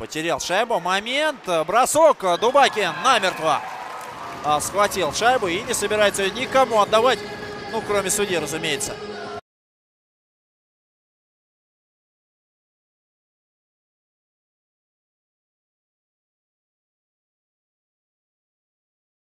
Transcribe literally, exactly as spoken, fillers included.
Потерял шайбу. Момент. Бросок. Дубакин намертво а, схватил шайбу и не собирается никому отдавать. Ну, кроме судьи, разумеется.